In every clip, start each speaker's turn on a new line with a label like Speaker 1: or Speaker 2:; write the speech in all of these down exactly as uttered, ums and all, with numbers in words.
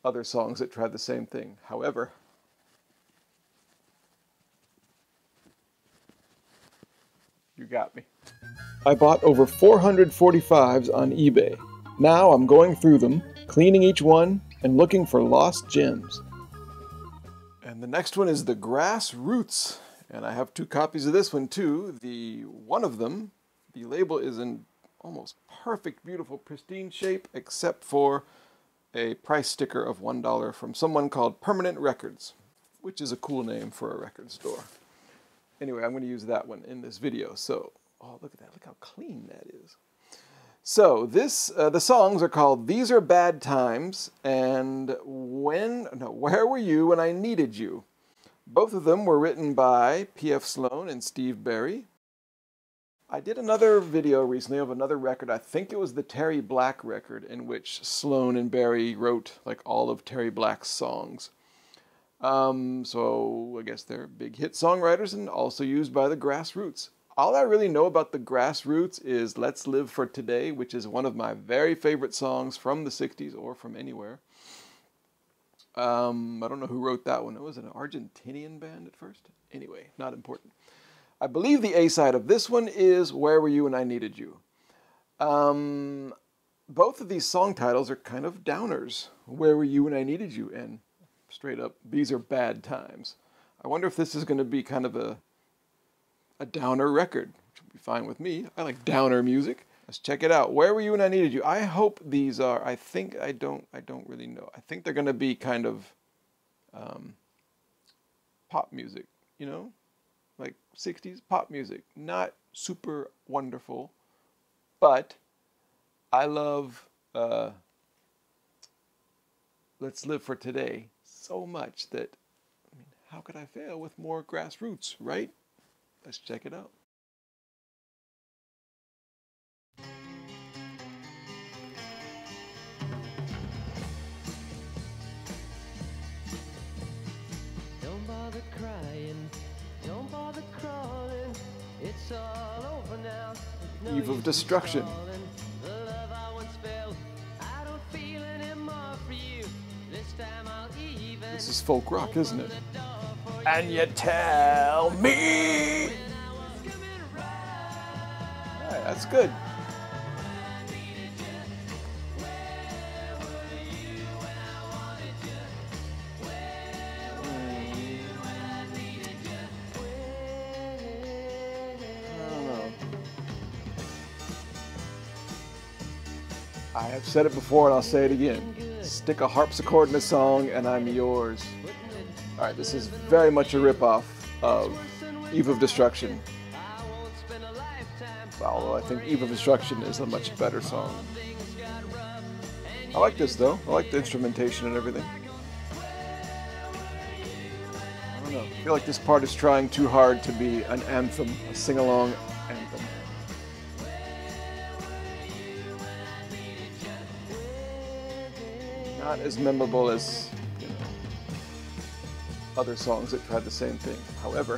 Speaker 1: other songs that tried the same thing. However, you got me. I bought over four hundred forty-fives on eBay. Now I'm going through them, cleaning each one, and looking for lost gems. And the next one is the Grassroots. And I have two copies of this one too. The one of them, the label is in almost perfect, beautiful, pristine shape, except for a price sticker of one dollar from someone called Permanent Records, which is a cool name for a record store. Anyway, I'm going to use that one in this video. So, oh, look at that. Look how clean that is. So, this, uh, the songs are called These Are Bad Times and When, no, Where Were You When I Needed You? Both of them were written by P F Sloan and Steve Barry. I did another video recently of another record. I think it was the Terry Black record, in which Sloan and Barry wrote like all of Terry Black's songs. Um, so I guess they're big hit songwriters and also used by the Grassroots. All I really know about the Grassroots is Let's Live for Today, which is one of my very favorite songs from the sixties or from anywhere. Um, I don't know who wrote that one. It was an Argentinian band at first. Anyway, not important. I believe the A-side of this one is Where Were You When I Needed You? Um, both of these song titles are kind of downers. Where Were You When I Needed You? And straight up, These Are Bad Times. I wonder if this is going to be kind of a, a downer record, which would be fine with me. I like downer music. Let's check it out. Where Were You When I Needed You? I hope these are, I think, I don't, I don't really know. I think they're going to be kind of um, pop music, you know? Like sixties pop music. Not super wonderful, but I love uh, Let's Live for Today so much that, I mean, how could I fail with more Grassroots, right? Let's check it out.
Speaker 2: Don't bother crying, don't bother crawling, it's all over now. No
Speaker 1: Eve of Destruction.
Speaker 2: the love I once felt, I don't feel anymore for you. This time I'll even
Speaker 1: This is folk rock, isn't it? And you tell me. Alright, that's good. I have said it before and I'll say it again. Stick a harpsichord in a song and I'm yours. Alright, this is very much a ripoff of Eve of Destruction. Although I think Eve of Destruction is a much better song. I like this though. I like the instrumentation and everything. I don't know. I feel like this part is trying too hard to be an anthem, a sing-along anthem. Not as memorable as, you know, other songs that tried the same thing. However,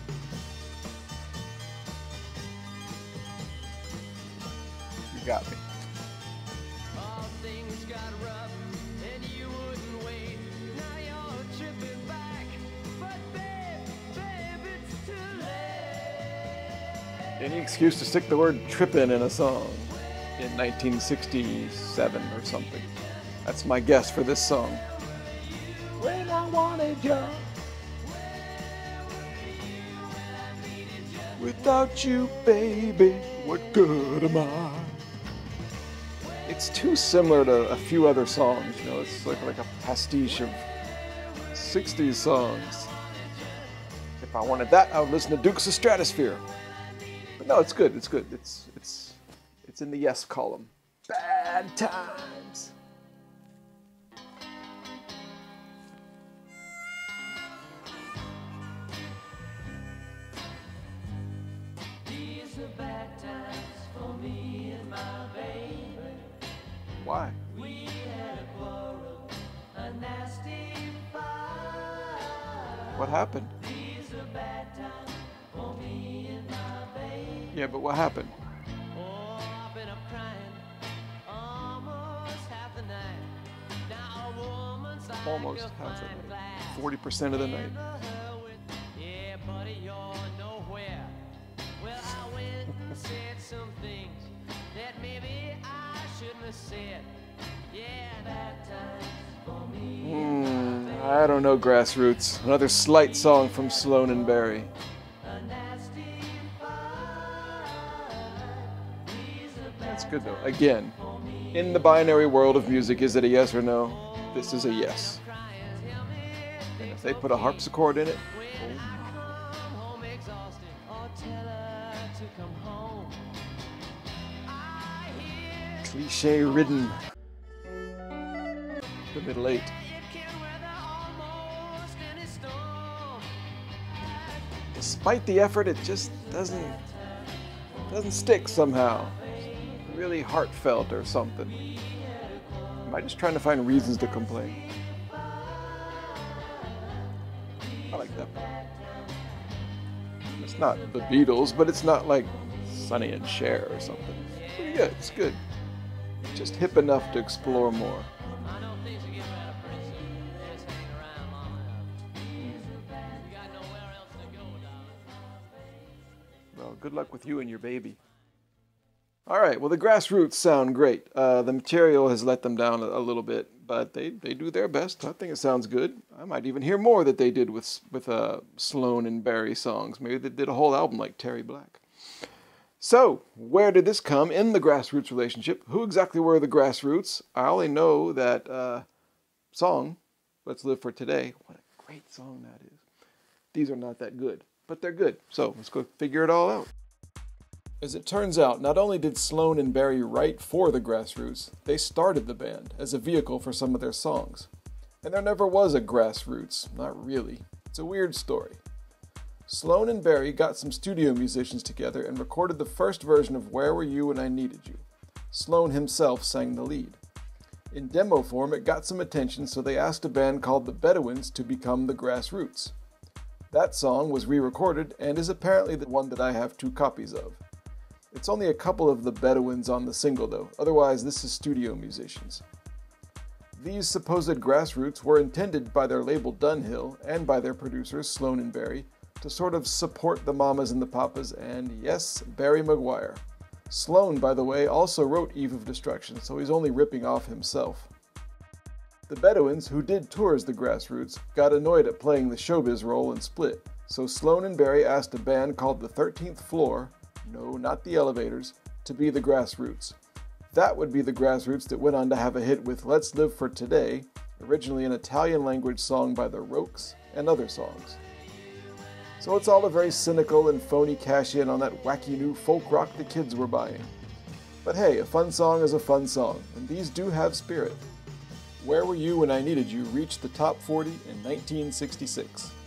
Speaker 1: you got me.
Speaker 2: all things got rough and you wouldn't wait. Now you're tripping back, but babe, babe, it's too late.
Speaker 1: Any excuse to stick the word trippin' in a song in nineteen sixty-seven or something. That's my guess for this song. When I wanted you. Without you, baby, what good am I? It's too similar to a few other songs, you know, it's like, like a pastiche of sixties songs. If I wanted that, I would listen to Dukes of Stratosphere. But no, it's good, it's good. It's it's it's in the yes column. Bad times.
Speaker 2: These are bad times for me and my baby.
Speaker 1: Why?
Speaker 2: We had a quarrel, a nasty fight.
Speaker 1: What happened?
Speaker 2: These are bad times for me and my baby.
Speaker 1: Yeah, but what happened?
Speaker 2: Oh, I've been up crying almost half the night. Now a woman's
Speaker 1: almost half the night, forty percent of the night.
Speaker 2: Yeah, buddy, you're nowhere. Well, I went and said some things that maybe I shouldn't have said. Yeah, that time's for me.
Speaker 1: Hmm, I don't know, Grassroots. Another slight song from Sloan and Barry. That's good though. Again, in the binary world of music, is it a yes or no? This is a yes. And if they put a harpsichord in it, cliche ridden. The middle eight. Despite the effort, it just doesn't doesn't stick somehow. It's really heartfelt or something. Am I just trying to find reasons to complain? I like that part. It's not the Beatles, but it's not like Sonny and Cher or something. It's pretty good. It's good. Just hip enough to explore more. Well, good luck with you and your baby. All right, well, the Grassroots sound great. Uh, the material has let them down a, a little bit, but they, they do their best. I think it sounds good. I might even hear more that they did with with uh, Sloan and Barry songs. Maybe they did a whole album like Terry Black. So, where did this come in the Grassroots relationship? Who exactly were the Grassroots? I only know that uh, song, Let's Live for Today. What a great song that is. These are not that good, but they're good. So, let's go figure it all out. As it turns out, not only did Sloan and Barry write for the Grassroots, they started the band as a vehicle for some of their songs. And there never was a Grassroots, not really. It's a weird story. Sloan and Barry got some studio musicians together and recorded the first version of Where Were You When I Needed You. Sloan himself sang the lead. In demo form, it got some attention, so they asked a band called the Bedouins to become the Grassroots. That song was re-recorded and is apparently the one that I have two copies of. It's only a couple of the Bedouins on the single though, otherwise this is studio musicians. These supposed Grassroots were intended by their label Dunhill and by their producers Sloan and Barry to sort of support the Mamas and the Papas and, yes, Barry Maguire. Sloan, by the way, also wrote Eve of Destruction, so he's only ripping off himself. The Bedouins, who did tour as the Grassroots, got annoyed at playing the showbiz role and split, so Sloan and Barry asked a band called the thirteenth Floor, no, not the Elevators, to be the Grassroots. That would be the Grassroots that went on to have a hit with Let's Live for Today, originally an Italian language song by the Rokes, and other songs. So it's all a very cynical and phony cash-in on that wacky new folk rock the kids were buying. But hey, a fun song is a fun song, and these do have spirit. Where Were You When I Needed You reached the top forty in nineteen sixty-six.